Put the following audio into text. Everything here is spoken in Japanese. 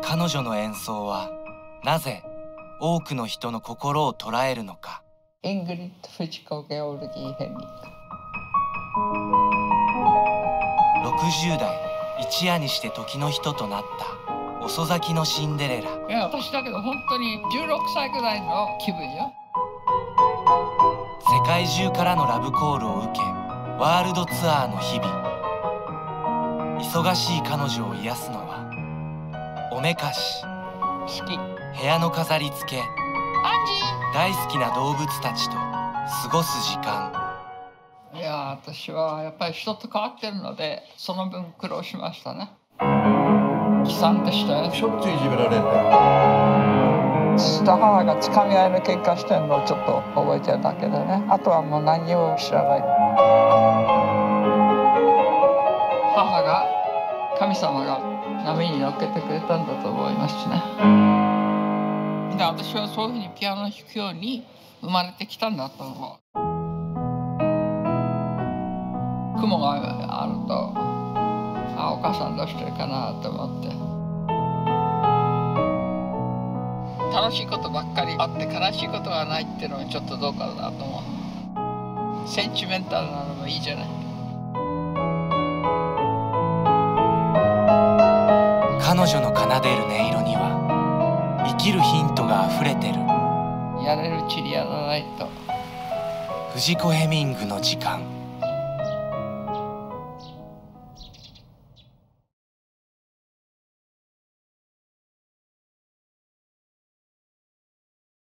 彼女の演奏はなぜ多くの人の心を捉えるのか。 イングリッド・フジコ・ゲオルギー・ヘミング。 60代一夜にして時の人となった遅咲きのシンデレラ。 いや、私だけど本当に16歳ぐらいの気分よ。 世界中からのラブコールを受け、ワールドツアーの日々。忙しい彼女を癒すのはおめかし、 好き。 部屋の飾り付け、大好きな動物たちと過ごす時間。 いや、私はやっぱり人と変わってるので、その分苦労しましたね。悲惨でしたよ。 しょっちゅういじめられんだよ。 父と母がつかみ合いの喧嘩してるのをちょっと覚えてるだけでね。あとはもう何にも知らない。母が、神様が波に乗っけてくれたんだと思いますね。で、私はそういうふうにピアノを弾くように生まれてきたんだと思う。雲があると、あ、お母さんどうしてるかなと思って。楽しいことばっかりあって悲しいことがないっていうのはちょっとどうかなと思う。センチメンタルなのもいいじゃない。 彼女の奏でる音色には生きるヒントがあふれてる。 やれるうちにやらないと。 藤子ヘミングの時間。